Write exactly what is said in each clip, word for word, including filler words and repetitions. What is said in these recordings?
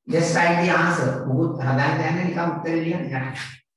just write the answer. මොකුත් හදාන්න යන්නේ නිකන් උත්තරේ ලියන්න යන්න.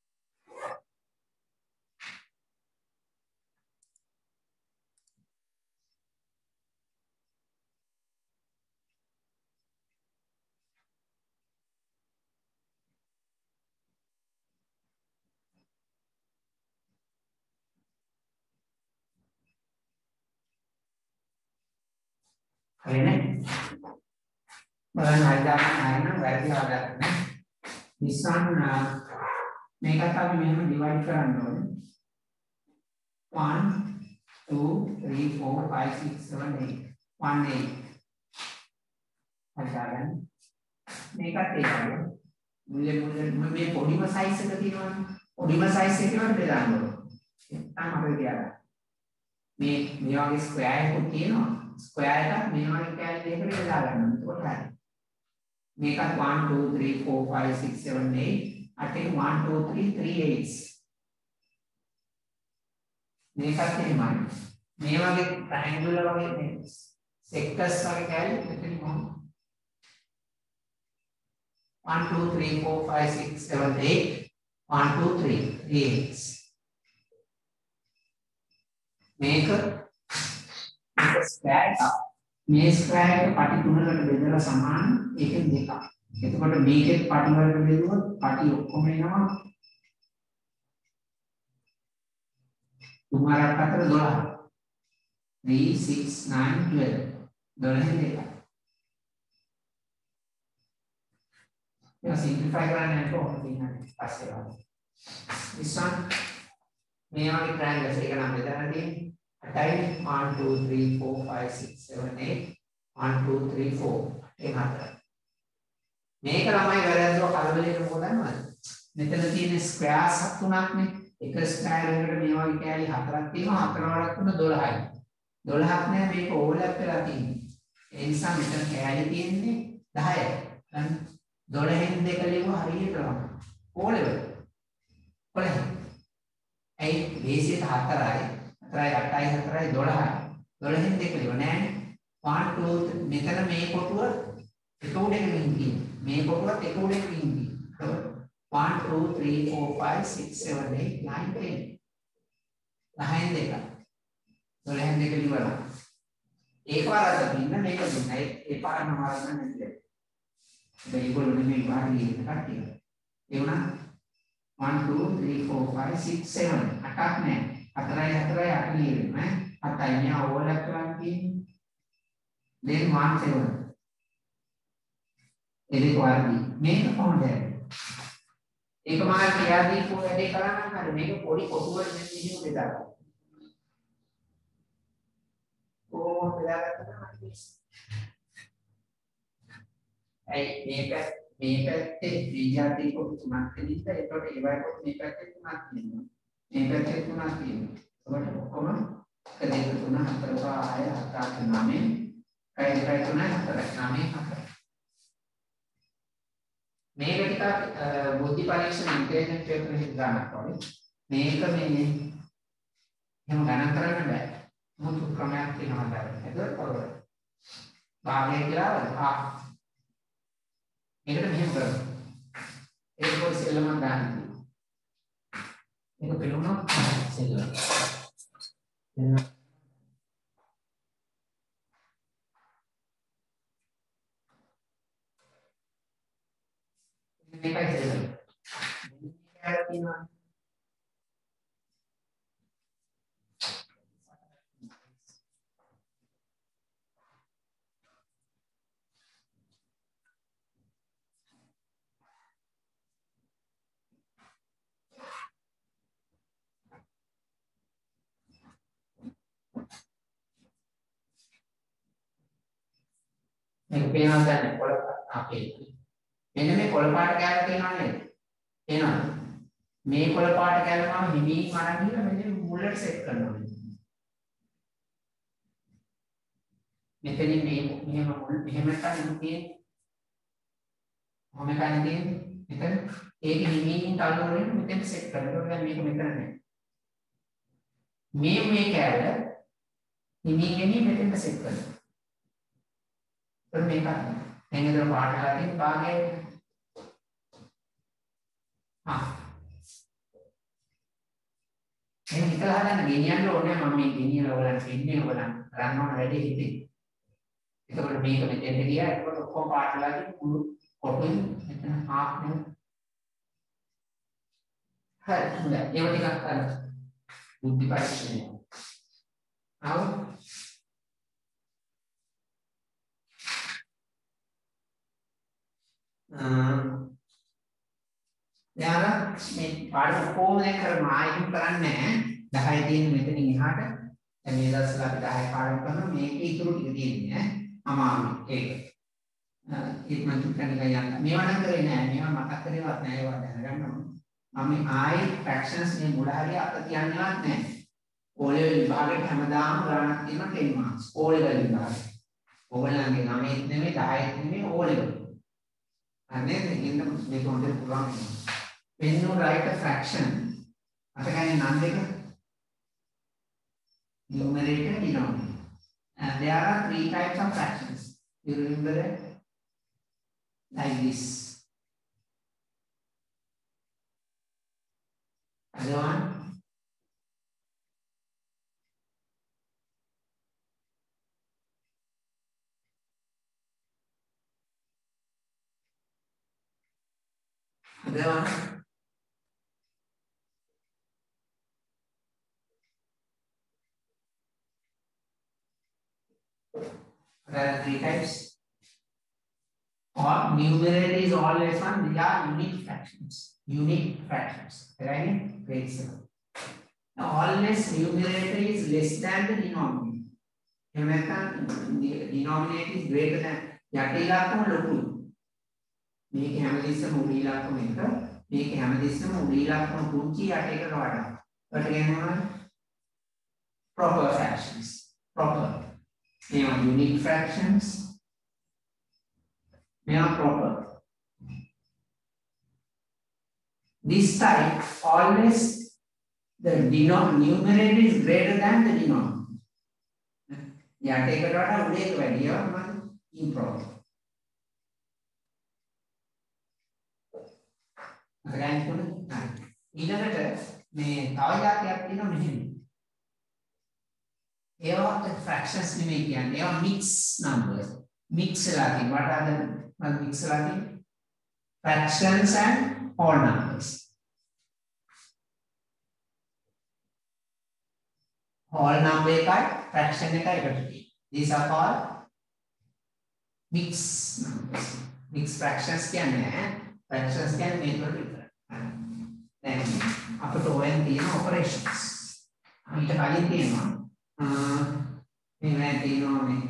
හරිනේ? බලන්න හරියට ආයෙත් වැරදි හදාගන්න. this one මේකට අපි මෙහෙම divide කරන්න ඕනේ. one two three four five six seven eight one eight හදාගන්න. මේකත් ඒකයි. මුලින් මුලින් මේ පොඩිම size එක තියෙනවනේ. පොඩිම size එකකට බෙදන්න ඕනේ. නැත්නම් අපිට කියන්න. මේ මේ වගේ square එකක් තියෙනවා. square එකක් මේ වගේ කැලේ දෙකකට බෙදා ගන්න ඕනේ. එතකොට හරි. මේකත් one two three four five six seven eight අටේ one two three three eights මේකත් එහෙමයි මේ වගේ triangular වගේ මේ sectors වගේ කැලේ මෙතන මොන one two three four five six seven eight one two three three eights මේක මේක square එක මේ ස්ක්වයර් එක පටි තුනකට බෙදලා සමාන ඒකෙන් දෙකක්. එතකොට මේකෙත් පටි වලට බෙදුවොත් පටි ඔක්කොම එනවා තුන හතරක් අතර දොළහ. three six nine twelve. දොළහෙන් දෙකක්. ඒක සිම්ප්ලිෆයි කරන්න කොහොමද කියන්නේ පස්සේ බලමු. this one මේ වගේ ට්‍රයැන්ගල්ස් එක නම් බෙදලා තියෙන්නේ අටයි one two three four five six seven eight one two three four ඒ හතර. මේක ළමයි වැරද්දව කලබලෙට මොකද දන්නවද? මෙතන තියෙන ස්ක්වයර්ස් තුනක් නේ. එක ස්ක්වයර් එකකට මේ වගේ කෑලි හතරක් තියෙනවා. හතර වරක් තුන දොළහයි. දොළහක් නෑ මේක ඕවර්ලැප් වෙලා තියෙන්නේ. ඒ නිසා මෙතන කෑලි තියෙන්නේ දහයයි. දැන් දොළහෙන් දෙක ලියුවා හරියට ලම. ඕලෙවල්. කොහේ? ඒ බේසියට හතරයි. හතරයි අටයි හතරයි දොළහයි. දොළහෙන් දෙක ලියව නෑ. one two මෙතන මේ කොටුව එක උඩකින් තියෙන්නේ. මේ කොටුවත් එක උඩකින් තියෙන්නේ. one two three four five six seven eight nine ten. දහයෙන් දෙක. දොළහෙන් දෙක ලියවලා. ඒක වරද්ද පින්න මේක දුන්න. ඒ පාරම වරද්ද නැද්ද? මේගොල්ලෝ නෙමෙයි වාඩි ඉන්න කට්ටිය. ඒ වුණා one two three four five six seven අටක් නෑ. හතරයි හතරයි අට ලියවෙන්නේ ඈ. අටයි මෙයා ඕවර්ලැප් කරලා තියෙන්නේ. then one seven. ඒක වර්ගي. මේක කොහොමද? ඒක මම කියලා දීපු වැඩේ කරන්න හරි මේක පොඩි කොටුවකට මෙන්න මෙහෙම බෙදලා. කොහොමද බෙදාගත්තද මම ඇයි මේක මේ පැත්තේ ත්‍රිජ්‍යාදී කොටු තුනක් තියෙනවා. ඒකට ඒ වගේ කොටු මේ පැත්තේ තුනක් තියෙනවා. මේ පැත්තේ තුනක් තියෙනවා. ඒකට ඔක්කොම එක දෙක තුන හතර පහ හය හත අට නවය කයි කයි තුනයි හතරයි නවය හතරයි. මේක ටිකක් බුද්ධි පරීක්ෂණ ඉන්ටෙලිජන්ට් පේපර් එකක් ගන්නත් ඕනේ. මේක මේ එහෙම ගණන් කරන්න බෑ. මුතු ක්‍රමයක් තියෙනවා නේද? ඒක කොහොමද? භාගය කියලා ආ මේකට මෙහෙම කරමු. ඒක පොඩි සෙල්ලමක් ගන්න. මේක පෙළුණා සෙල්ලම. එන්න මේකයි සෙල්ලම. මේක තියෙනවා. මේක පේනවා දැන් පොළ අපේ මෙන්න මේ පොළ පාට කැලේ තියෙනවා නේද? එනවා මේ පොළ පාට කැලේ මම හිමින් අරන් ගිහලා මෙන්න මුලට සෙට් කරනවා. මෙතනින් මේ මෙහෙම මුල් මෙහෙම ගන්න තියෙන්නේ. මොම ගන්න තියෙන්නේ? මෙතන ඒක හිමින් තල්ලු වලින් මෙතෙන් සෙට් කරනවා. දැන් මේක මෙතන නැහැ. මේ මේ කැලේ හිමින් ගෙනියන් මෙතෙන් සෙට් කරනවා. तर මේක දැන් ඉතල පාට කරලා තියෙන භාගය එකලා හදන්න ගෙනියන්න ඕනේ මම මේ ගෙනියලා ඔයගලන්ට ඉන්නේ ඔයගලන් කරන්න ඕන වැඩේ හිතේ. එතකොට මේක මෙතෙන්ට ගියා. එතකොට ඔක්කොම පාටලාගේ මුළු කොටුයි මෙතන half නේ. හරි හොඳයි. ඒව ටිකක් කරන්න. බුද්ධි පරීක්ෂණය. ආව යාලා මේ පාඩම කොහොමද කරන්නේ ආයෙත් කරන්නේ නැහැ. දහය තියෙන මෙතනින් එහාට දැන් මේ දවස්වල අපි දහය පාඩම් කරනවා මේක ඉතුරු ටික තියෙන්නේ ඈ අමාරුයි ඒක. ඒත් මම තුකන්නේ යන්න. මේවා නම් කරේ නෑ. මේවා මතක් කරේවත් නෑ ඒවා දැනගන්න ඕනේ. මම ආයෙ ෆ්‍රැක්ෂන්ස් මේ මුල හරිය අත තියන්නවත් නෑ. ඕ ලෙවල් විභාගෙට හැමදාම ගණනක් තියෙනවා ten marks. ඕ ලෙවල් විභාගෙ. ඔයගොල්ලන්ගේ නවයත් නෙමෙයි දහයත් නෙමෙයි ඕ ලෙවල්. අනේ දෙකින්ද මේක හොඳට පුළුවන්. When you write a fraction, apa kan yang nanti kan numerator, denominator, and there are three types of fractions. You remember that? Like this. Other one. Other one. There are three types. Or numerator is always one. They are unique fractions. Unique fractions. Right? Great. Now, always numerator is less than the denominator. The denominator is greater than. යටිලාකම ලොකුයි. මේක හැමදෙස්සම උඩිලාකම එක. මේක හැමදෙස්සම උඩිලාකම පුංචි යටේකට වඩා. ඒකට කියනවා proper fractions. Proper. They are unique fractions. They are proper. This type always the numerator is greater than the denominator. Yeah, take a lot of weight value improper. Again, ඊළඟට මේ තව જાතියක් තියෙනවා මෙහෙම. ඒවා fractions නෙමෙයි කියන්නේ. ඒවා mix numbers. Mix වෙලා තියෙනවා. what are the mix වෙලා තියෙන්නේ? Fractions and whole numbers. Whole number එකයි fraction එකයි එකට තියෙන්නේ. These are called mix numbers. Mix fractions කියන්නේ fractions කියන්නේ මේකට විතරයි. දැන් අපිට ඕෙන් තියෙන operations. ඊට කලින් තියෙනවා මේ තියෙනවා මේ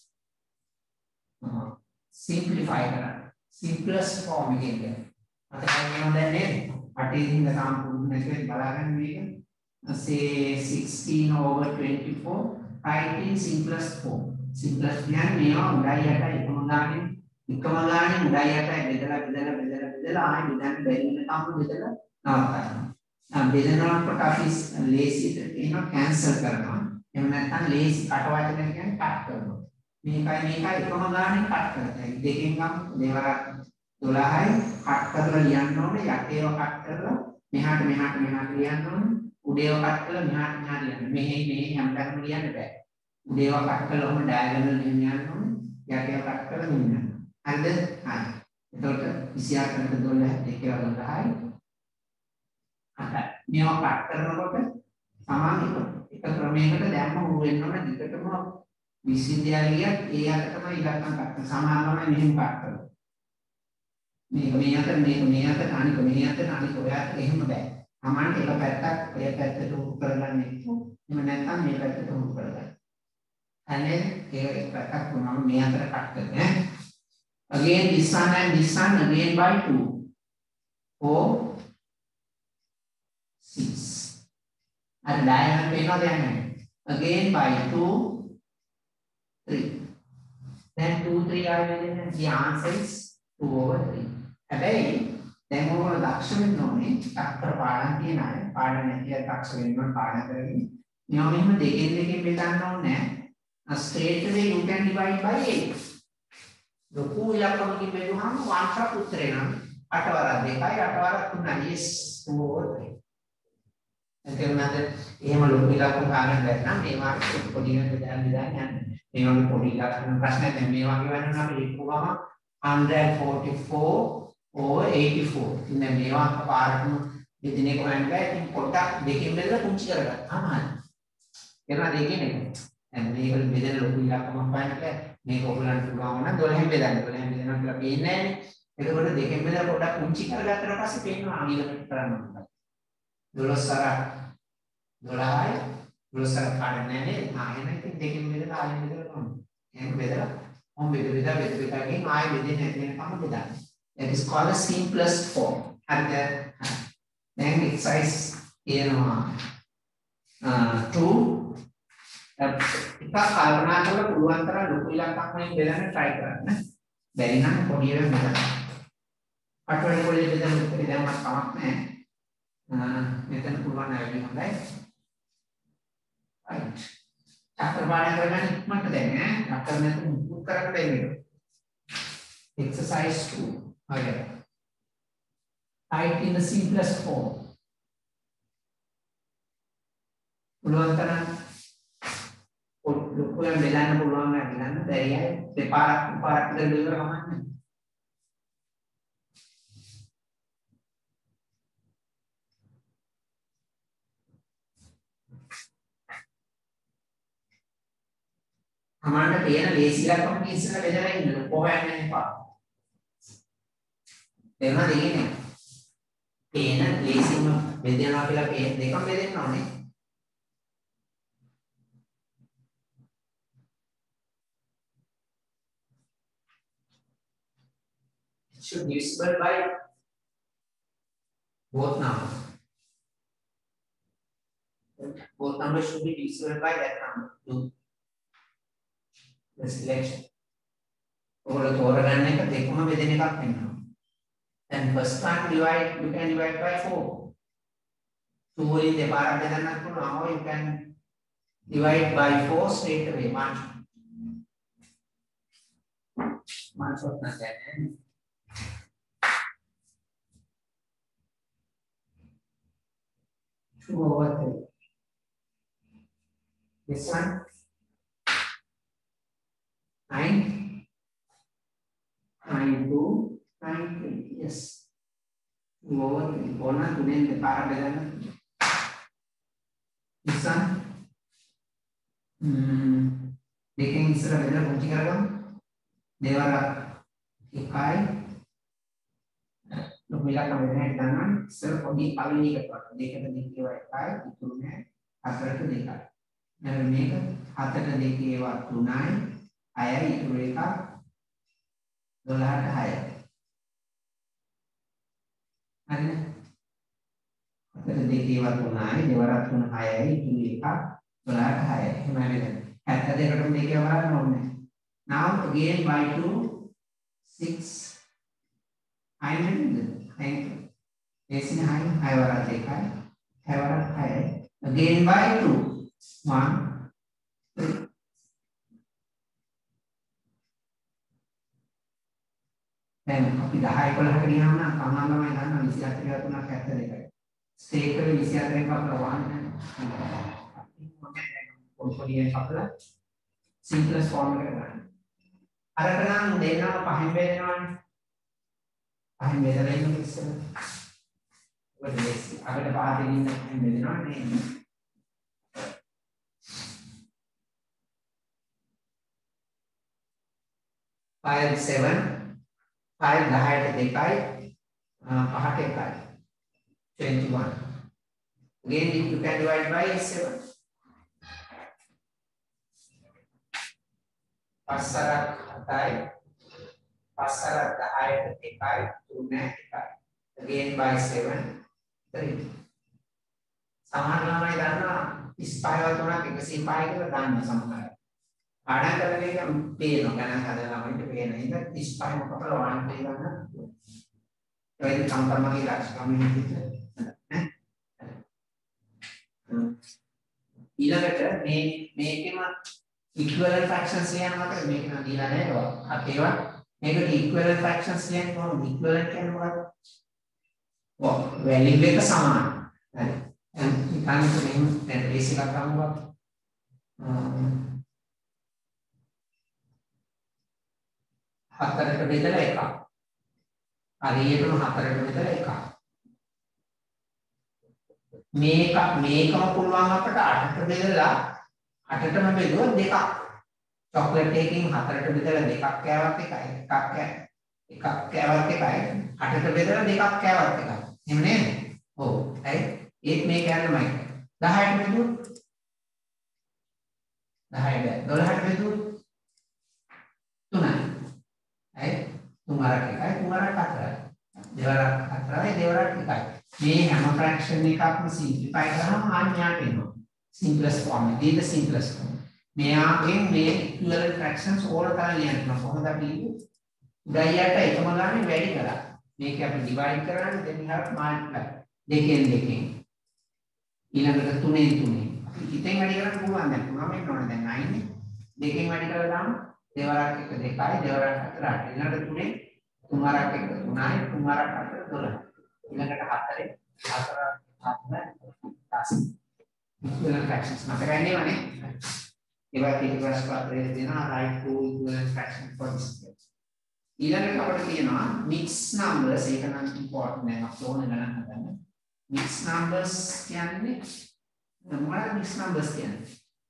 simplify කරන්න. simplest form එකෙන් ගන්න. මතකයි වෙනවද දැන් නේද? අටේ ඉඳන් තාම පුරුදු නැතිව බලාගන්න මේක. say sixteen over twenty-four write in simplest form. simplest කියන්නේ මේවා උඩයි යටයි එකම ගානේ එකම ගානේ උඩයි යටයි බෙදලා බෙදලා බෙදලා බෙදලා ආයෙ බෙදන්න බැරි වෙනකම් බෙදලා නවත්තන්න. දැන් බෙදනකොට අපි ලේසියට කියනවා cancel කරනවා. එහෙම නැත්නම් ලේසි කට වචන කියන්නේ කට් කරනවා. මේකයි මේකයි එකම ගානේ කට් කරනවා. දෙකෙන් ගමු දෙවරක් දොළහයි කට් කරලා ලියන්න ඕනේ. යටේව කට් කරලා මෙහාට මෙහාට මෙහාට ලියන්න ඕනේ. උඩේව කට් කරලා මෙහාට මෙහාට ලියන්න. මෙහෙ මෙහෙ හැමතැනම ලියන්න බෑ. උඩේව කට් කරලා ඔහොම ඩයගනල් එහෙම යන්න ඕනේ. යටේව කට් කරලා මෙන්න. හරිද? හරි. එතකොට විසිඅටකට දොළහ දෙකේ දොළහයි. අහයි. මේවා කට් කරනකොට සමාන එක ක්‍රමයකට දැම්ම උරු වෙන්න ඕන දෙකටම විශ්වවිද්‍යාලයක් ඒ අතටම ඉලක්කම් ගන්න සමානවම මෙහෙම කට් කරනවා. මේක මේ අතට මේක මේ අතට අනික මේ අතට අනික ඔයාට එහෙම බෑ. සමාන එක පැත්තක් ඔය පැත්තට උරු කරගන්න එක. එහෙම නැත්නම් මේ පැත්තට උරු කරගන්න. අනේ ඒක එක පැත්තක් වුණාම මේ අතට කට් කරන්නේ. Again this one and this one again by two. four six. And diagonal payment then again by two, three. Then two, three are within the answer is two over three. Again, then over the action no me, after pardon the nine, pardon here, action not pardon. You know, they can they can be done on that. Straight away you can divide by eight. The two yakam ki beduham one shot utrena. Atavara dekai, atavara tuna is two over three. එතනද එහෙම ලොකු ඉලක්කම් ගන්න බැරි නම් මේ වාක්‍ය පොඩි වෙන දෙයක් දෙයක් යන්නේ. මේ වගේ පොඩි ඉලක්කම් ප්‍රශ්නයක් දැන් මේ වගේ වෙනවා අපි ලියපුවම one forty-four over eighty-four. ඉතින් මේ වාක්‍ය පාරටම දෙදින එක හොයන්න බෑ. ඉතින් පොඩ්ඩක් දෙකෙන් බෙදලා පුංචි කරගත්තාම හරි. එනවා දෙකෙන් එක. දැන් මේක බෙදෙන ලොකු ඉලක්කමක් හොයන්න බෑ. මේක ඔයගලන්ට පුළුවන් නම් twelve බෙදන්න. twelve බෙදනවා කියලා පේන්නේ නැහැ. එතකොට දෙකෙන් බෙදලා පොඩ්ඩක් පුංචි කරගත්තට පස්සේ පේනවා ඊළඟට කරන්න ඕන. twelve සර twelve twelve සර කාඩන්නේ නේද? ආ එහෙනම් ඉතින් දෙකෙන් බෙදලා ආයෙත් බෙදලා කරමු. එහෙනම් බෙදලා මොම් බෙද බෙද බෙද බෙදකින් ආයෙ බෙදෙන්නේ නැති වෙනකම් බෙදන්න. That is called a simplest form. හරිද? දැන් exercise කියනවා two එකක් කල්පනා කරලා පුළුවන් තරම් ලොකු ඉලක්කයක් වලින් බෙදන්න try කරන්න. බැරි නම් පොඩි එකක් බෙදන්න. අටවෙනි පොඩි බෙදන්න ඉතින් මම කමක් නැහැ. මෙතන පුළුවන් නැවෙන්නේ හොඳයි. right. චක්‍ර පාඩම් කරගන්න ඉක්මනට දැන් ඈ. චක්‍ර නැතුව මුකුත් කරන්න බැහැ. Exercise two. Okay. Write in the simplest form. පුළුවන් තරම් ලොකුයෙන් බෙදන්න පුළුවන් නම් බෙදන්න බැරි අය දෙපාරක් පාරක් දෙකවර කමන්නේ. අමාන්ට පේන ලේසි ඉලක්කම ඉස්සෙල්ලා බෙදලා ඉන්න කොහොමද එපා. එනවා දෙන්නේ. පේන ලේසිම බෙදනවා කියලා පේන දෙකම බෙදෙන්න ඕනේ. It should be divisible by both numbers. Both numbers should be divisible by that number. two. The selection. ඔයගොල්ලෝ තෝරගන්න එක දෙකම බෙදෙන එකක් වෙනවා. Then first one divide, you can divide by four. two වලින් දෙපාරක් බෙදන්නත් පුළුවන්. Or you can divide by four straight away. One. One shot නැත්නම් two over three. This one. Nine, nine two, nine three. Yes. Over three. Bona tunen de para bedana. This one. Hmm. Dekin isra bedana kunci karagam. Devara ikai. Log mila ka bedana bedana. Isra kodi pawini katwa. Dekata dekewa ikai. Itu ne. Atrata dekai. Nara meka. Atrata dekewa tunai. Ayah itu mereka dolar ayah. Ada. Ada dekhi waktu naik, dewarat pun ayah itu mereka dolar ayah. Gimana kan? Ada dekhi dekhi awal nomor. Now again by two, six. Ayah mana? Ayah. Esnya ayah, ayah warat dekhi, ayah warat ayah. Again by two, one, three. දැන් අපි දහය එකොළහට ගියාම නම් සමාන ළමයි ගන්න විසි හතර තුනක් හැත්තෑ දෙකයි. ස්ටේක් එකේ විසි හතරෙන් කපලා වහන්න. අපි පොඩියෙන් කපලා සිම්පලස් ෆෝම් එකට ගන්න. අරක නම් දෙන්නම පහෙන් බෙදනවානේ. පහෙන් බෙදලා ඉන්න ඉස්සෙල්ලා. ඔය දෙස් අපිට පහකින් ඉන්න පහෙන් බෙදනවා නේ. five seven five දහයට දෙකයි පහට එකයි twenty-one. Again you can divide by seven. පස්සරක් හතයි පස්සරක් දහයට දෙකයි තුන එකයි. Again by seven three. සමහර ළමයි දන්නවා තිස් පහ තුනක් එකසිය පහ කියලා ගන්න සමහර. පාඩම් කරන එක පේනවා ගණන් හදන ළමයින්ට පේන ඉතින් තිස් පහ මොකක්ද වань පේ ගන්න. ඒක සම්පර්මගේ ලක්ෂණ මෙහෙට නේ. ඊළඟට මේ මේකෙම equivalent fractions ලියනකොට මේක නම් දීලා නැහැ ඒක. ඒවා මේකට equivalent fractions ලියන්න කොහොමද? equivalent කියන්නේ මොකක්ද? ඔව් value එක සමාන. හරි. and you හිතන්නකො මෙහෙම දැන් බේස් එකක් ගමුවා. හතරට බෙදලා එකක්. හරියටම හතරට බෙදලා එකක්. මේක මේකම පුළුවන් අපට අටට බෙදලා අටටම බෙදුවොත් දෙකක්. චොක්ලට් එකකින් හතරට බෙදලා දෙකක් කෑවත් එකයි. එකක් කෑ එකක් කෑවත් එකයි. අටට බෙදලා දෙකක් කෑවත් එකයි. එහෙම නේද? ඔව්. හරි. ඒත් මේ කෑල්ලමයි. දහයට බෙදුවොත් දහය බෑ. දොළහට බෙදුවොත් තුනයි. හරි. තුන් වරක් එකයි තුන් වරක් හතරයි. දෙවරක් හතරයි දෙවරක් එකයි. මේ හැම ෆ්‍රැක්ෂන් එකක්ම සිම්ප්ලිෆයි කරාම ආඥාට එනවා. simplest form. this is the simplest form. මෙයාගෙන් මේ equivalent fractions ඕන තරම් ලියන්න කොහොමද අපි ලියන්නේ? උඩයට එකම ගානේ වැඩි කරා. මේක අපි divide කරන්නේ then we have multiply. දෙකෙන් දෙකෙන්. ඊළඟට තුනෙන් තුනෙන්. අපි හිතෙන් වැඩි කරන්න පුළුවන් දැන් තුනම එන්න ඕනේ දැන් nine නේ. දෙකෙන් වැඩි කරලා දාමු. දෙවරක් එක දෙකයි දෙවරක් හතර අට. ඊළඟට තුනේ තුන් වරක් එක තුනයි තුන් වරක් හතර දොළහ. ඊළඟට හතරේ හතර හතර දස. equivalent fractions මතකයි නේවනේ. ඒවා ඊට පස්සේ පාඩේ දෙනවා right to equivalent fraction for this. ඊළඟට අපිට තියෙනවා mixed numbers. ඒක නම් important නෑ අපිට ඕන ගණන් හදන්න. mixed numbers කියන්නේ මොනවද mixed numbers කියන්නේ?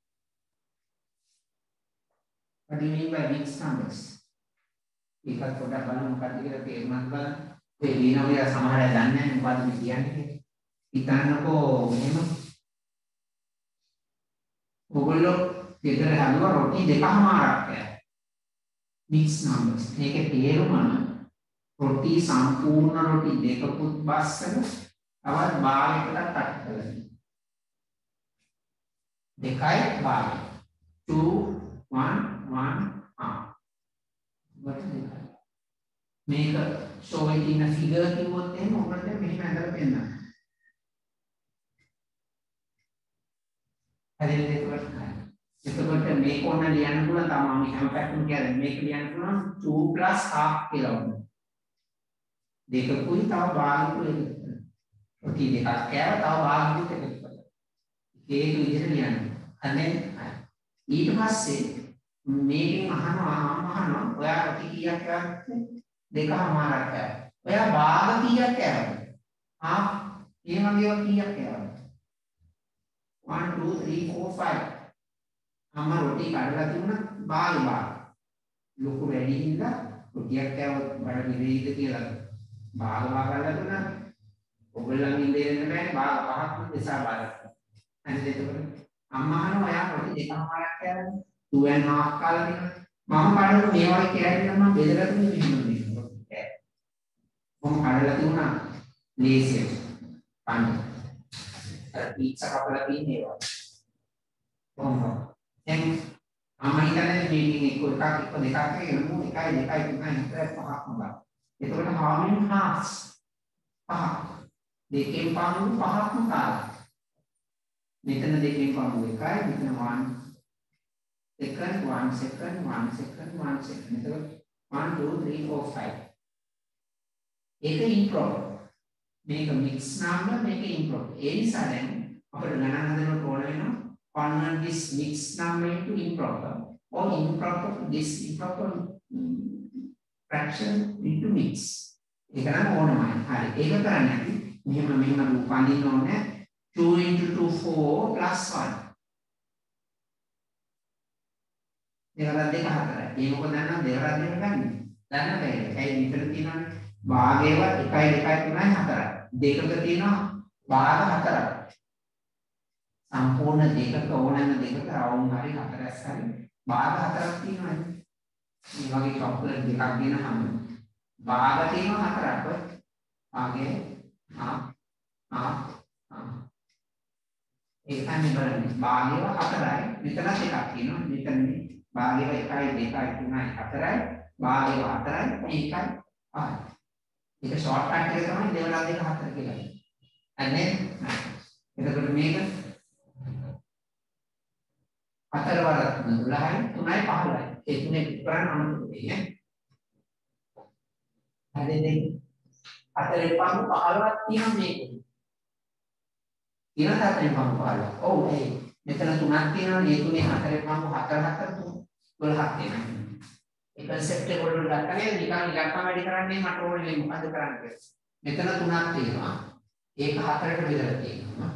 What do you mean by mixed numbers? ඒකත් පොඩ්ඩක් බලමු මොකක්ද කියලා තේරුම්වත් බලන්න. ඒ ලියනවා සමහර අය දන්නේ නැහැ මොකද්ද මේ කියන්නේ කියලා. හිතන්නකෝ මෙහෙම. ඔයගොල්ලෝ ගෙදර හැදුවා රොටි දෙකමාරක් කෑවා. mixed numbers. මේකේ තේරුම රොටි සම්පූර්ණ රොටි දෙකකුත් බස්සන තවත් භාගයකට කට් කරලා. දෙකයි භාගය. two one one half. මේක show එකේ ඉන්න figure කිව්වොත් එහෙනම් ඔකට මෙහෙම ඇඳලා පෙන්නන්න. හරිද එතකොට? එතකොට මේක ඕන ලියන්න පුළුවන් තමයි මම හැම පැත්තම කියන්නේ මේක ලියන්න පුළුවන් two plus half කියලා වුණා. දෙකකුයි තව භාගයකුයි එකතු කරලා. ඔටි දෙකක් කෑව තව භාගයකුත් එකතු කරලා. ඒක විදිහට ලියන්න. අනේ ඊට පස්සේ මේකෙන් අහනවා අහනවා ඔයා ඔටි කීයක් කෑවද? දෙකමාරක් කෑවා. ඔයා භාග කීයක් කෑවද? half ඒ වගේ කීයක් කෑවද? one two three four five. අම්ම රොටි කඩලා තිබුණා භාග භාග. ලොකු වැඩි හින්දා රොටියක් කෑවොත් බඩ නිවේද කියලා භාග භාග කරලා දුන්නා. ඔයගොල්ලන් ඉඳගෙන බෑනේ භාග පහක් දෙසා බාරක්. හරිද එතකොට? අම්මා අහනවා ඔයා රොටි දෙකමාරක් කෑවද? two and half කාලා දෙනවා. මම කඩලා මේ වගේ කෑල්ල මම බෙදලා දුන්නේ මෙහෙම දෙනවා. මම කඩලා තිබුණා ලේසියෙන්. පන්න. අර පීට්සා කපලා තියෙන ඒවා. කොහොමද? දැන් මම හිතන්නේ මේකෙන් එක එකක් එක දෙකක් කියනමු එකයි දෙකයි තුනයි හතරයි පහක්ම ගන්න. එතකොට how many halves? පහ. දෙකෙන් පහු පහක්ම කාලා. මෙතන දෙකෙන් පහු එකයි මෙතන one second one second one second one second. එතකොට one two three four five. ඒක improper. මේක mixed number මේක improper. ඒ නිසා දැන් අපිට ගණන් හදනකොට ඕන වෙනවා convert this mixed number into improper or improper this improper fraction into mix. ඒක නම් ඕනමයි. හරි. ඒක කරන්නේ අපි මෙහෙම මෙහෙම රූපඳින්න ඕනේ. two into two four plus one. දෙවරක් දෙක හතරයි. ඒ මොකද දන්නා දෙවරක් දෙක ගන්න. දන්න බෑ. ඒකයි විතර තියෙනවනේ. භාගයවත් එකයි දෙකයි තුනයි හතරයි. දෙකක තියෙනවා භාග හතරක්. සම්පූර්ණ දෙකක ඕනෑම දෙකක රවුම් හරි හතරස් හරි භාග හතරක් තියෙනවානේ. මේ වගේ චොක්ලට් දෙකක් දෙනහම භාග තියෙනවා හතරක්. භාගයේ ආ ආ ආ ඒකනේ බලන්නේ භාගයව හතරයි මෙතන දෙකක් තියෙනවා. මෙතන භාගයව එකයි දෙකයි තුනයි හතරයි භාගයව හතරයි මේකයි පහයි. ඒක ෂෝට් කට් එක තමයි දෙවරක් දෙක හතර කියලා. අනේ එතකොට මේක හතර වරක් දොළහයි තුනයි පහළොවයි. ඒ තුනේ කරන්න අනුකූලයි නේ. හරිද? හතරේ පහු පහළොවක් තියෙනවා මේක. තියෙනවද හතරෙන් පහම පහළොව? ඔව් ඒ. මෙතන තුනක් තියෙනවනේ. ඒ තුනේ හතරෙන් පහම හතර හතර තුන දොළහක් තියෙනවා. ඒ concept එක වලට ගත්තා නේද? නිකන් ඉලක්කම් වැඩි කරන්නේ මට ඕනේ මොකද කරන්නේ. මෙතන තුනක් තියෙනවා. ඒක හතරට බෙදලා තියෙනවා.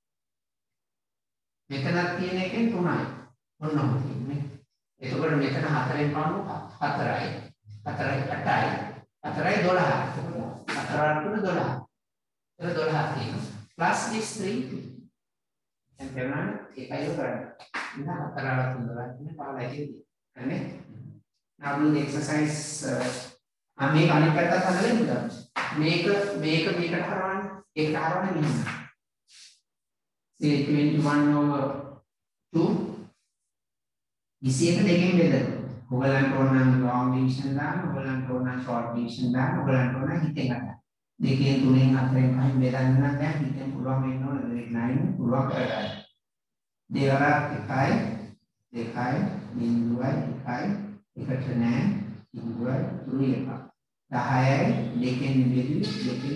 මෙතනක් තියෙන එකෙන් තුනයි. ඔන්නම තියෙන්නේ. එතකොට මෙතන හතරෙන් පහම හතරයි. හතරයි අටයි. හතරයි දොළහයි. හතර තුන දොළහ. ඒක දොළහක් තියෙනවා. plus this three. දැන් කරනවා ඒකයි කරන්නේ. ඉතින් හතර අර තුන දොළහ කියන්නේ පහළයි කියන්නේ. හරිනේ? now do the exercise ආ මේක අනිත් පැත්තට හදලා ඉඳලා මේක මේක මේකට හරවන්න ඒකට හරවන්න මෙන්න say twenty-one over two විසියක දෙකෙන් බෙදලා ඔයගලන්ට ඕන නම් long division දාන්න ඔයගලන්ට ඕන නම් short division දාන්න ඔයගලන්ට ඕන හිතෙන් ගන්න දෙකෙන් තුනෙන් හතරෙන් පහෙන් බෙදන්න නම් දැන් හිතෙන් පුළුවන් වෙන්න ඕන nine පුළුවන් කරගන්න දෙවරක් එකයි දෙකයි බිංදුවයි එකයි එකට නෑ බිංදුවයි තුනයි එකක් දහයයි දෙකෙන් බෙදුවේ දෙකෙන්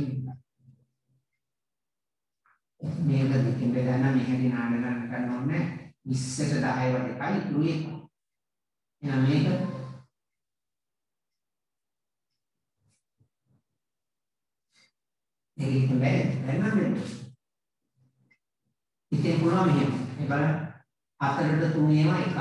එකක් මේක දෙකෙන් බෙදන්න මෙහෙදි නාන ගන්න ගන්න ඕනේ විස්සට දහය වට එකයි තුනයි එකක් එහෙනම් මේක මේක බැරි වෙනවා නේද ඉතින් පුළුවන් මෙහෙම මේ බලන්න හතරට තුනේම එකක්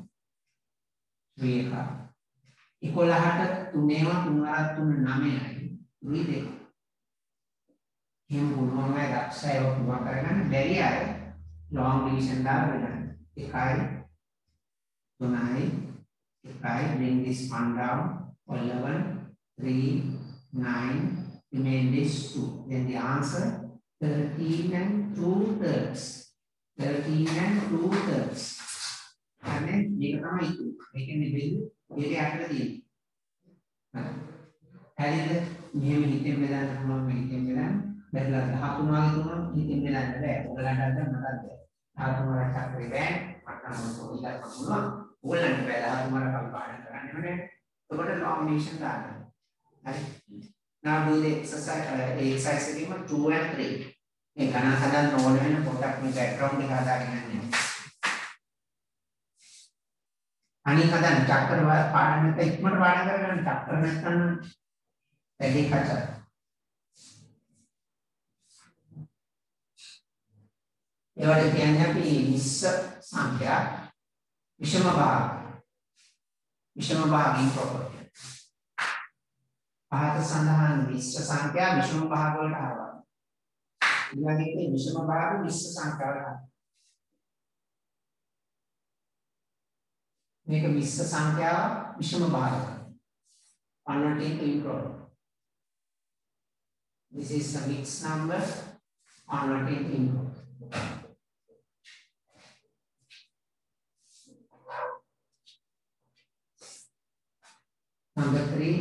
එකක් එකොළහට තුනේම තුන වරක් තුන නවයයි තුනයි දෙක එහෙම පුළුවන් අය දක්ෂයි ඔක පුළුවන් කරගන්න බැරි අය long division දාලා බලන්න එකයි තුනයි එකයි bring this one down eleven three nine remain this two then the answer thirteen and two thirds thirteen and two thirds හරිනේ මේක තමයි itu මේකෙන් බෙදු මේක යටට තියෙන්නේ හරිද මෙහෙම හිතෙන් බෙදන්න පුළුවන් මේ හිතෙන් බෙදන්න බෙදලා දහතුන වගේ තුන හිතෙන් බෙදන්න බෑ ඔයගලන්ට අද මටත් බෑ දහතුන වරක් හතරේ බෑ මට නම් පොඩිලා පුළුවන් ඔයගලන්ට බෑ දහතුන වරක් අපි පාඩම් කරන්නේ නේ එතකොට long division දාන්න හරි now do the exercise uh, exercise එකේම two and three මේ ගණන් හදන්න ඕන වෙන පොඩක් මේ background එක හදාගෙන යන්න අනික හදන්න චක්‍ර පාඩම් නැත්නම් ඉක්මනට පාඩම් කරගන්න චක්‍ර නැත්නම් වැඩි කච ඒවට කියන්නේ අපි මිශ්‍ර සංඛ්‍යා විෂම භාග විෂම භාගින් ප්‍රොපර්ටි පහත සඳහන් මිශ්‍ර සංඛ්‍යා විෂම භාග වලට හරවන්න ඊළඟට විෂම භාග මිශ්‍ර සංඛ්‍යා වලට හරවන්න මේක මිශ්‍ර සංඛ්‍යාව විෂම භාග converting to improper this is the mixed number converting to improper number three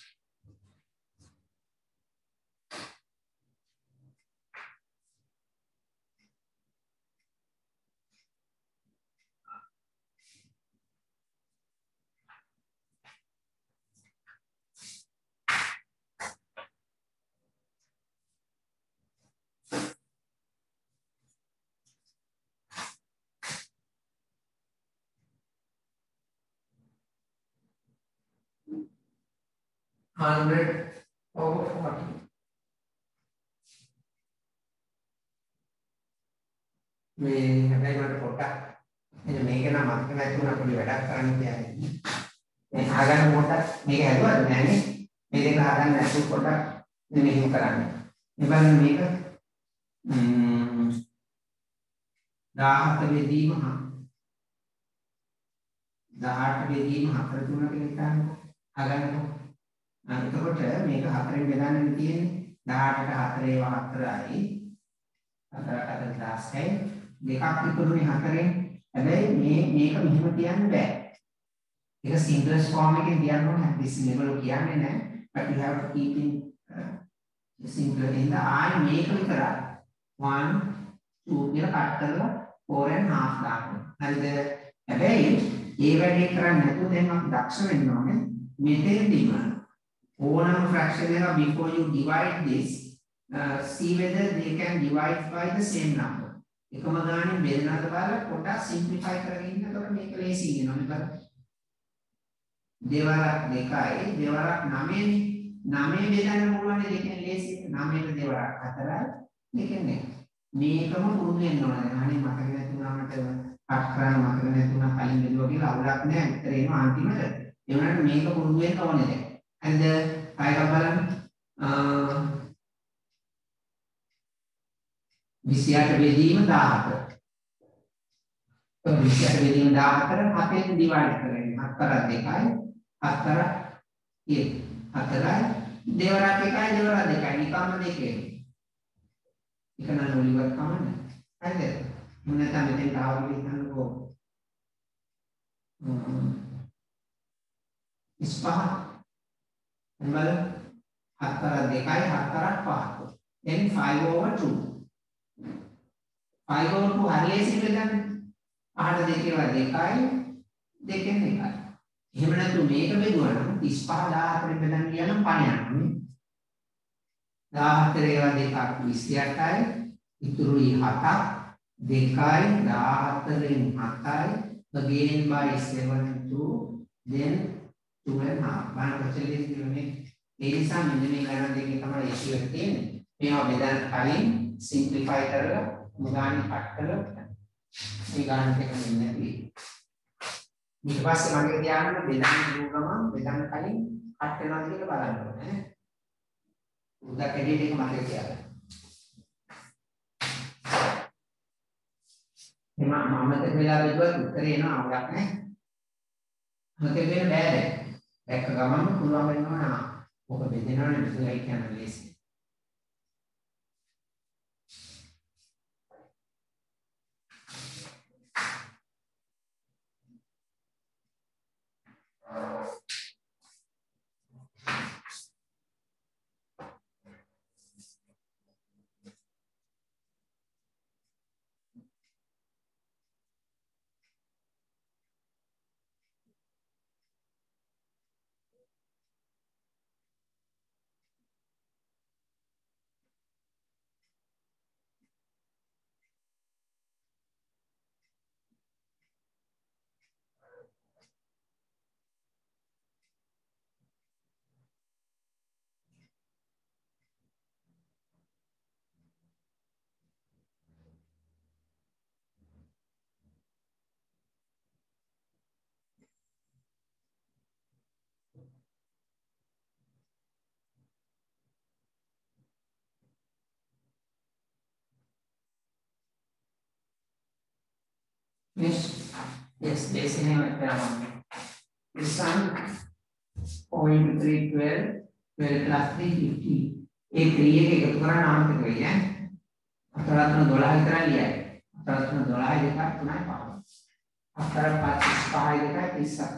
hundred over forty. මේ හැබැයි මට පොඩ්ඩක් එන්න මේක නම් මතක නැතුණා පොඩි වැඩක් කරන්න තියන්නේ. මේ අහගන්න පොඩ්ඩක් මේක හැදුවද නෑනේ. මේ දෙක හදන්න නැතුව පොඩ්ඩක් මෙහෙම කරන්න. ඉතින් මේක ම්ම් දහහත බෙදීම දහඅට බෙදීම හතර තුනකට හිතන්න. අහගන්න එතකොට මේක හතරෙන් බෙදන්න තියෙන්නේ දහඅටට හතරේ හතරයි හතරට දහසයි දෙකක් ඉතුරුනේ හතරෙන් හැබැයි මේ මේක මෙහෙම කියන්න බෑ ඒක simplest form එකෙන් කියන්න ඕනේ decimal කියන්නේ නැහැ but you have to keep in uh, simple in the I මේක විතරයි one two කියලා කට් කරලා four and half දාන්න හරිද හැබැයි ඒ වැඩේ කරන්නේ නැතුව දැන් අපි දක්ෂ වෙන්න ඕනේ මෙතෙන්දීම ඕනම fraction එක before you divide this uh, see whether they can divide by the same number එකම ගානේ බෙදනවාද බලලා පොඩ්ඩක් සිම්ප්ලිෆයි කරගෙන ඉන්නකොට මේක ලේසි වෙනවා නේ බලන්න. දෙවරක් දෙකයි දෙවරක් නවයනේ. නවය බෙදන්න පුළුවන් දෙකෙන් ලේසි. නවයට දෙවරක් හතරයි දෙකෙන් නෑ. මේකම පුරුදු වෙන්න ඕනේ. අනේ මතක නැතුණාමට අක් කරන්න මතක නැතුණා කලින් බෙදුවා කියලා අවුලක් නෑ. උත්තර එනවා අන්තිමට. ඒ වුණාට මේක පුරුදු වෙන්න ඕනේ දැන්. හරිද? කායක බලන්න. විසිඅට බෙදීම දාහතර. විසිඅට බෙදීම දාහතර හතෙන් ඩිවයිඩ් කරගෙන හතර දෙකයි හතර එක හතරයි දෙවරක් එකයි දෙවරක් දෙකයි නිකම්ම දෙකේ. එක නම් ඔලිවත් කමන්න. හරිද? මොන නැත්නම් මෙතෙන් ආවම හිතන්නකෝ. ඉස්පහ එම්බල හතර දෙකයි හතරක් පහක්. then five over two. five over two හරියටම බෙදන්න. පහට දෙකේ වල දෙකයි දෙකෙන් එකයි. එහෙම නැතු මේක බෙදුවා නම් තිස් පහ දාහතරෙන් බෙදන්න කියනම් පණ යනවා. දාහතර ඒවා දෙකක් විසිඅටයි ඉතුරුයි හතක් දෙකයි දාහතරෙන් හතයි again by seven and two then two and half. බලන්න කොච්චරද කියන්නේ. ඒ නිසා මෙන්න මේ ගණන් දෙකේ තමයි ඉෂුව එක තියෙන්නේ. මේවා බෙදන්න කලින් සිම්ප්ලිෆයි කරලා මුගානි කට් කරලා මේ ගණන් දෙක මෙන්න නැති. ඊට පස්සේ මගේ ධ්‍යානෙ බෙදන්න ගිහුව ගමන් බෙදන්න කලින් කට් වෙනවද කියලා බලන්න ඕනේ. උදා කැඩේ දෙක මතක තියාගන්න. එම මමතක වෙලා බෙදුවත් උත්තරේ එනවා අවුලක් නැහැ. මතක වෙන්න බෑ දැන්. දැක්ක ගමන් පුළුවන් වෙනවා නා. ඔක බෙදෙනවනේ බෙදලා කියන ලේසි. Yes, yes, this is this one point three twelve twelve plus three fifty. एक three एक एकत्र करा नाम से कोई है अठारह में दो लाख इतना लिया है अठारह में दो लाख देखा पुनः पाओ अठारह पच्चीस पाई देखा तीस सात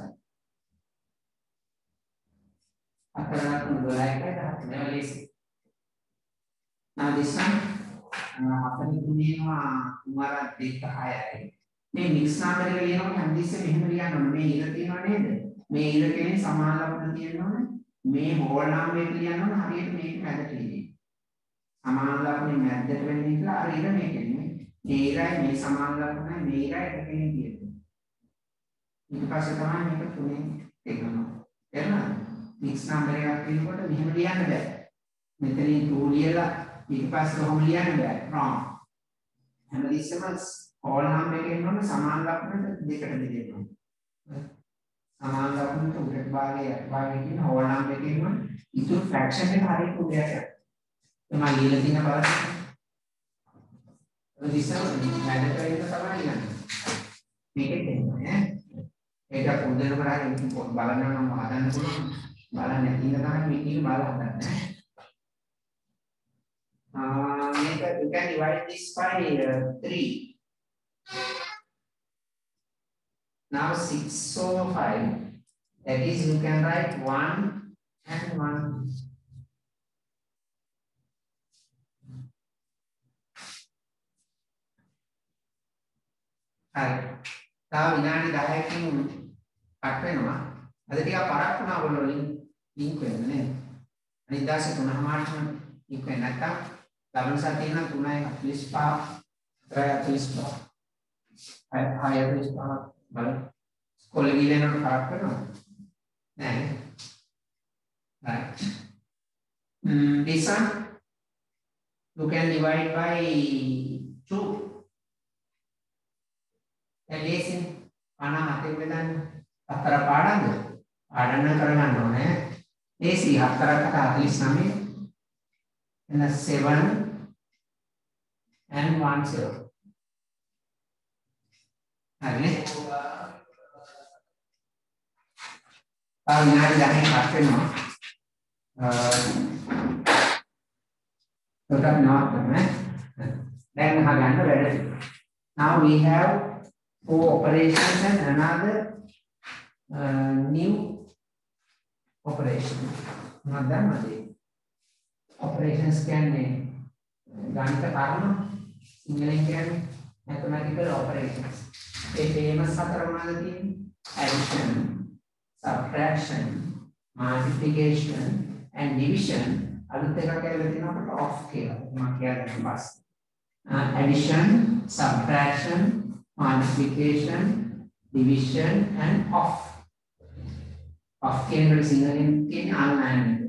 अठारह में दो लाख का था लेवल इस ना दिशा अपनी दुनिया में हमारा देखा आया है මේ මික්ස් නාමයක ලියනකොට හැමදෙස්සෙම මෙහෙම ලියන්න ඕනේ. මේ ඉර තියෙනව නේද? මේ ඉර කියන්නේ සමාන ලකුණ තියෙනවනේ. මේ හෝල් නාමයක ලියන්න ඕනේ හරියට මේක මැදට ලියන්නේ. සමාන ලකුණේ මැදට වෙන්නේ කියලා අර ඉර මේකනේ. මේ ඉරයි මේ සමාන ලකුණයි මේ ඉරයි එකකින් තියෙන්නේ. ඊට පස්සේ තමයි මේක තුනේ දෙකනවා. එනවා. මික්ස් නාමයක කියනකොට මෙහෙම ලියන්න බෑ. මෙතනින් two ලියලා ඊට පස්සේ කොහොම ලියන්න බෑ. wrong. හැමදෙස්සෙම හෝල් නම් එකෙන් නෝන සමාන ලකුණට දෙකට බෙදෙන්න ඕනේ. සමාන ලකුණට උඩට භාගයේ යට භාගයේ කියන හෝල් නම් එකෙන් නෝන ඉතුරු ෆ්‍රැක්ෂන් එක හරියට උඩට. තමයි ලියලා තියෙන බලන්න. ඔය දිශාව මැදට වෙන්න තමයි යන්නේ. මේකෙත් එන්නේ ඈ. ඒක පොඩ්ඩක් කරලා ඉතින් බලන්න නම් හදන්න පුළුවන්. බලන්න නැති ඉඳ තමයි මේක බලලා හදන්නේ. ආ මේක you can divide this by uh, three. Now six over five, that is you can write one and one. Right. Now විනාඩි දහයකින් කට් වෙනවා. අද ටිකක් පරක් වුණා ඔයගොල්ලෝ ලින්ක් වෙන්න නේද? අනිත් දවසේ තුනමාරටම ලින්ක් වෙන්න නැත්තම් ලබන සතියේ නම් තුනයි හතලිස් පහ හතලිස් පහ. හතලිස් පහ බලන්න. කොල්ල ගිලෙනකොට කරක් කරනවා. නෑ. Right. Mm, this one you can divide by two. එලෙසින් පනහතෙන් බෙදන්න. හතර පාඩම්ද? පාඩම් නම් කරගන්න ඕනේ. ලේසි හතරකට හතලිස් නවය. එන seven and one zero. හරිනේ. ආ විනාඩි දහයෙන් කට් වෙනවා. අ total not right. Then අහගන්න වැඩ. Now we have four operations and another uh, new operation. Not that much. Operations කියන්නේ ගණිත කර්ම සිංහලෙන් කියන්නේ mathematical operations. ඒ famous හතර මොනවද තියෙන්නේ? Addition, subtraction, multiplication and division. අලුත් එකක් කියලා තියෙනවා off කියලා. මම කියන්නේ පස්සේ. Addition, subtraction, multiplication, division and off. Off කියනකොට සිංහලෙන් කියන්නේ online එක.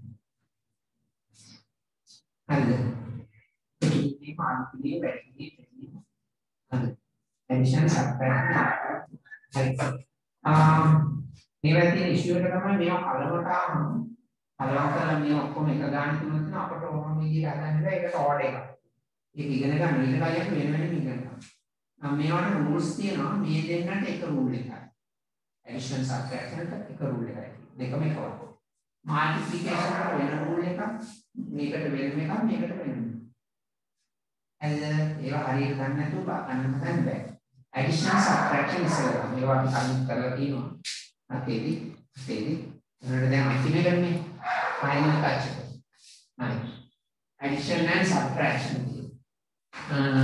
හරිද? ඒකේ මානසිකේ වැඩි හරි. Addition, subtraction, හරි. ආ මේවා තියෙන ඉෂුව එක තමයි මේවා කලකට ආවම කලවම් කරලා මේ ඔක්කොම එක ගන්න තුනක් තියෙනවා අපට ඕන විදිහට හදන්න බෑ ඒකට ඕඩර් එකක්. ඒක ඉගෙන ගන්න ඊට කලින් වෙන වෙනම ඉගෙන ගන්න. නම් මේවට රූල්ස් තියෙනවා මේ දෙන්නට එක රූල් එකයි. Addition, subtraction එක රූල් එකයි. දෙකම එක වගේ. Multiplication එක වෙන රූල් එකක්. මේකට වෙන එකක් මේකට වෙන එකක්. හරිද? ඒවා හරියට ගන්න නැතුව ගන්න හදන්න බෑ. Addition, subtraction ඉස්සෙල්ලා මේවා අනිත් කරලා තියෙනවා. අතේදී අතේදී උනට දැන් අන්තිම ගන්නේ final touch එක. හරි. Addition and subtraction. Uh,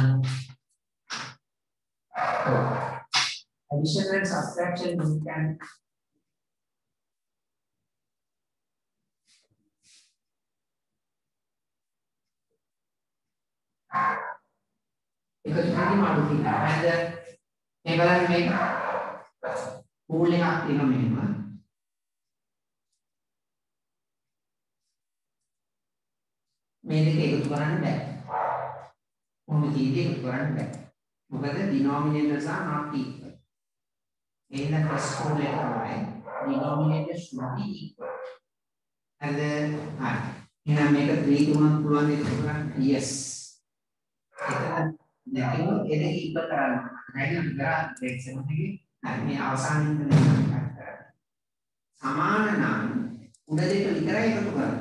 oh. Addition and subtraction you can එකතු කරගෙන මාරු තියෙනවා. හරිද? මේ බලන්න මේ රූල් එකක් තියෙනවා මෙහෙම. මේ දෙක එකතු කරන්න බෑ. මොන කීයද එකතු කරන්න බෑ. මොකද denominator සහ not equal. එහෙනම් first rule එක තමයි denominator should be equal. and then හරි. එහෙනම් මේක three තුනක් පුළුවන් එකතු කරන්න. yes. එතන නැතිව ඒක equal කරන්න. නැතිව විතර grade seven එකේ හරි මේ අවසානයේ ඉන්න එකක් කරන්න. සමාන නම් උඩ දෙක විතරයි එකතු කරන්න.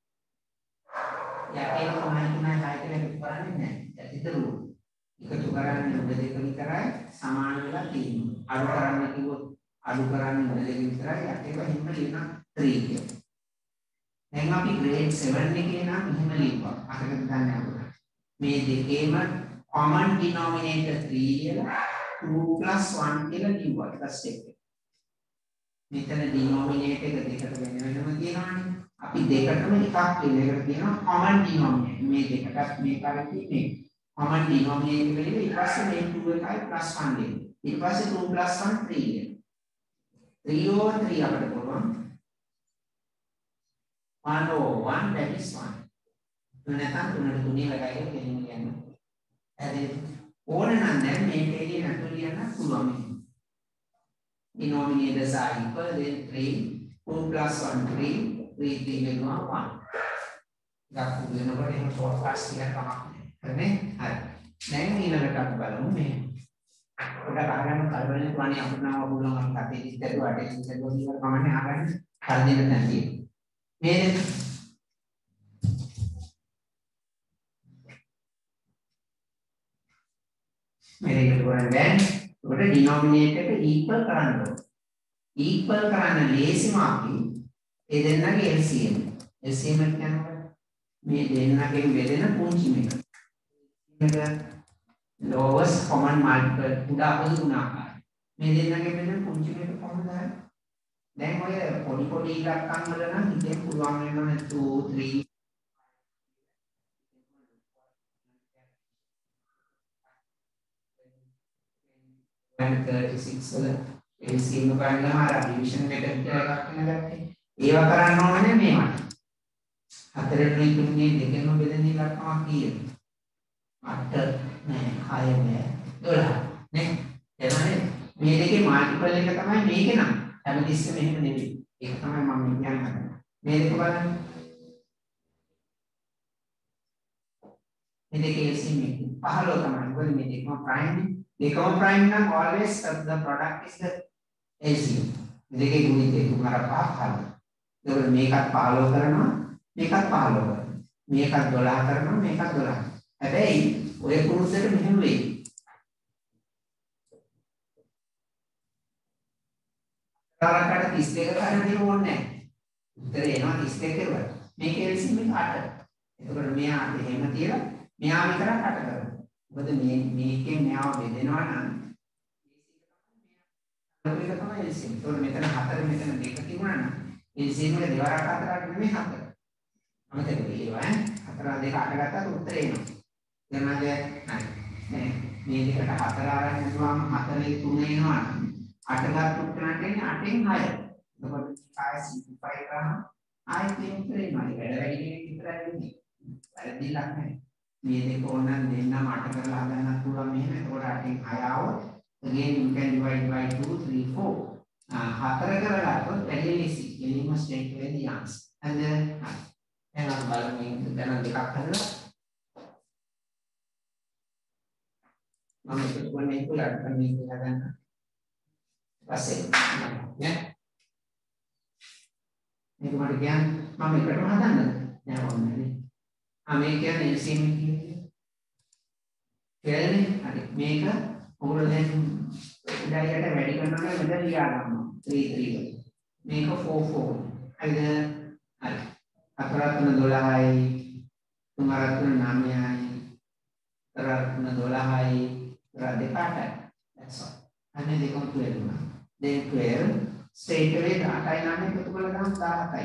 යකේ කොහොමද තුනයි හය කියලා එකතු කරන්නේ නැහැ. ඒක රූල්. එකතු කරන්නේ උඩ දෙක විතරයි සමාන වෙලා තියෙනවා. අඩු කරන්න කිව්වොත් අඩු කරන්නේ උඩ දෙක විතරයි යකේ වහින්න ලියන three කියලා. දැන් අපි grade seven එකේ නම් මෙහෙම ලියපුවා. අකට ගන්න අපුණා. මේ දෙකේම common denominator three කියලා two plus one කියලා ලියුවා. ඒක step එක. මෙතන denominator එක දෙකට වෙන වෙනම තියෙනවානේ. අපි දෙකටම එකක් කියන එකට කියනවා common denominator. මේ දෙකටත් මේකට තියෙන්නේ common denominator වලින් ඊට පස්සේ මේ two එකයි plus one දෙන්න. ඊට පස්සේ two plus one three දෙන්න. three over three අපිට පුළුවන් one over one that is one. නැත්නම් තුනට තුනේ වැඩයි කියලා කියන්නේ. හරි. ඕන නම් දැන් මේකේදී නතු ලියන්න පුළුවන්. Denominators are equal then three two plus one three three three වෙනවා one. ගන්න වෙනකොට එහෙම ෂෝට්කට්ස් කියලා කමක් නැහැ. හරිනේ? හරි. දැන් ඊළඟට අපි බලමු මේ පොඩක් අහගන්න කල්පනා කරන්නේ අපිට නම් පුළුවන් අපි කටේ ඉස්සෙල්ලා වටේ ඉස්සෙල්ලා කියලා කමන්නේ අහගන්න හරියට නැති. මේ මේක කරන්නේ දැන් උඩ denominator එක equal කරන්න ඕන. equal කරන්න ලේසිම අපි ඒ දෙන්නගේ L C M. L C M කියන්නේ මේ දෙන්නගෙන් බෙදෙන පුංචි මේක. මේක lowest common multiple උදා පොදු ගුණාකාරය. මේ දෙන්නගෙන් බෙදෙන පුංචි මේක කොහොමද? දැන් ඔය පොඩි පොඩි ඉලක්කම් වල නම් ඉතින් පුළුවන් වෙනවා two three thirty-six වල L C M ගන්නම අර ඩිවිෂන් මෙතඩ් කියලා එකක් වෙනගත්තේ. ඒව කරන්න ඕනේ මේවට. හතරෙන් තුනේ දෙකෙන්ම බෙදෙන ඉලක්කම කීයද? අට නෑ හය නෑ දොළහ නේ එතනනේ මේ දෙකේ මල්ටිපල් එක තමයි මේක නම් හැමතිස්සෙම එහෙම නෙවෙයි ඒක තමයි මම කියන්නේ මේ දෙක බලන්න මේ දෙකේ L C M පහළොව තමයි මොකද මේ දෙකම ප්‍රයිම් නේ දෙකම ප්‍රයිම් නම් always the product is the L C M මේ දෙකේ ගුණිතය තුනර පහ පහළොව ඒකවල මේකත් පහළොව කරනවා මේකත් පහළොව කරනවා මේකත් දොළහ කරනවා මේකත් දොළහ හැබැයි ඔය පුරුද්දට මෙහෙම වෙයි. තරකට තිස් දෙක ගන්න දෙන්න ඕනේ නැහැ. උත්තරේ එනවා තිස් දෙක කියලා. මේක L C M එක අට. එතකොට මෙයා එහෙම තියලා මෙයා විතරක් අට කරනවා. මොකද මේ මේකෙන් මෙයාව බෙදෙනවා නම් මේක තමයි L C M. එතකොට මෙතන හතර මෙතන දෙක තිබුණා නම් L C M එක දෙවරක් හතරක් නෙමෙයි හතර. අමතක වෙනවා ඈ. හතර දෙක අට ගත්තත් උත්තරේ එනවා. දැන් නෑ මේ දෙකට හතර ආරන් යනවාම හතරේ තුන එනවා අට ගන්න උත්තරට එන්නේ අටෙන් හය. එතකොට කාය සිම්ප්ලිෆයි කරාම ආයෙත් මේ උත්තරේ එනවා. වැඩ වැඩි කෙනෙක් විතරයි වෙන්නේ. වැරදිලක් නැහැ. මේ දෙක ඕනනම් දෙන්නම අට කරලා හදන්නත් පුළුවන් මෙහෙම. එතකොට අටෙන් හය ආවොත් again you can divide by two three four. හතර කරලා ගත්තොත් very easy. You must take away the answer. and then එහෙනම් බලමු දැන් දෙකක් හදලා මම ඒක කොහොමද කියලා කරන්නේ කියලා ගන්න. ඊපස්සේ නේ. මේක මට කියන්න මම එකටම හදන්නද? නෑ ඕනේ නේ. ආ මේ කියන්නේ L C M කියන්නේ. කියන්නේ හරි මේක ඕගොල්ලෝ දැන් ඉඩයට වැඩි කරනවා නම් මෙතන ලියා ගන්නවා. three three වල. මේක four four. හරිද? හරි. හතරක් තුන දොළහයි. තුනක් තුන නවයයි. හතරක් තුන දොළහයි. Radicata. That's all. And then they come twelve. Then twelve straight away data line එකතු කරලා ගමු දහසයි.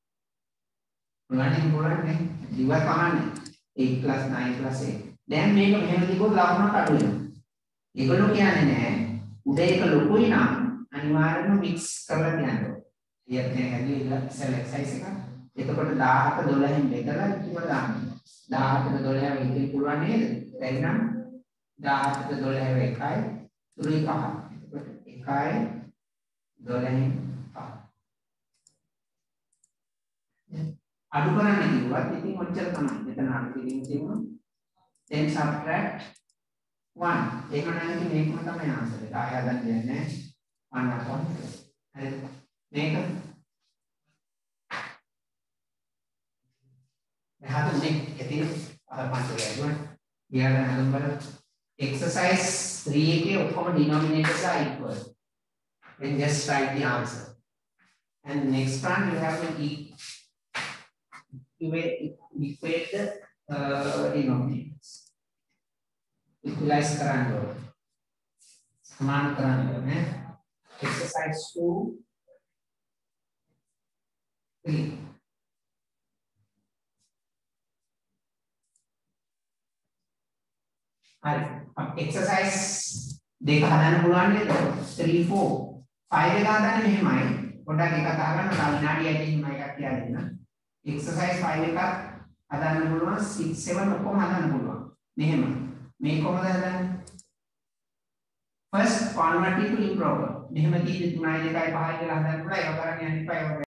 ගණන් බලන්නේ දිවා කමන්නේ eight plus nine plus eight. දැන් මේක මෙහෙම දිගොත් ලකුණක් අඩු වෙනවා. ඒගොල්ලෝ කියන්නේ නෑ උඩ එක ලොකුයි නම් අනිවාර්යයෙන්ම mix කරලා කියනවා. ඊයත් දැන් හැදුවේ ඉලක්ක සෙල් එක්සයිස් එක. එතකොට දහහක දොළහෙන් බෙදලා ඉතින් දාන්න. දහහක දොළහ වෙන්න පුළුවන් නේද? දැන් නම් දහහක දොළහ එකයි තුනයි පහ. එකයි දොළහෙන් පහ. අඩු කරන්න කිව්වත් ඉතින් ඔච්චර තමයි. මෙතන අඩු කිරීම තිබුණා. then subtract one. ඒක නම් ඉතින් මේකම තමයි ආන්සර් එක. ආයෙ හදන්න දෙන්නේ නැහැ. one upon two. හරිද? මේක එහාට මේ ඉතින් අර පන්සල් ගියුවා. ගියාම හදමු බලන්න. Exercise three එකේ ඔක්කොම denominators are equal. Then just write the answer. And next one you have to equate, equate the uh, denominators. Equalize කරන්න ඕනේ. සමාන කරන්න ඕනේ. Exercise two three. හරි. exercise දෙක හදන්න පුළුවන් නේද? three four five එක හදන්න මෙහෙමයි. පොඩ්ඩක් එක කතා කරන්න තව විනාඩි අටකින් මම එකක් කියලා දෙන්න. exercise five එකක් හදන්න පුළුවන් six seven ඔක්කොම හදන්න පුළුවන්. මෙහෙම. මේ කොහොමද හදන්නේ? first convert it to improper. මෙහෙම තියෙන්නේ තුනයි දෙකයි පහයි කියලා හදන්න පුළුවන්. ඒක කරන්නේ අනිත් පැය